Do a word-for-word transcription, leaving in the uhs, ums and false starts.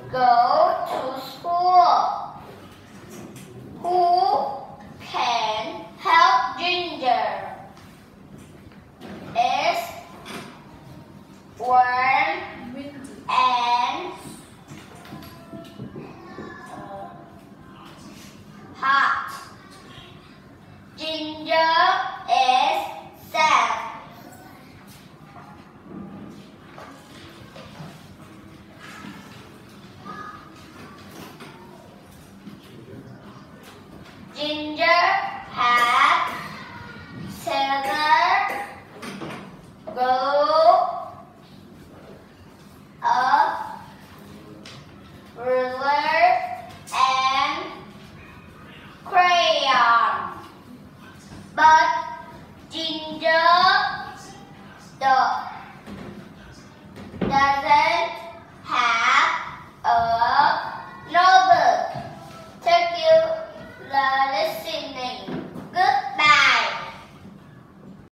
go to school. Who can help Ginger? It's warm and hot. Ginger is sad. Ginger had scissors, glue, a ruler, and crayon. But Ginger the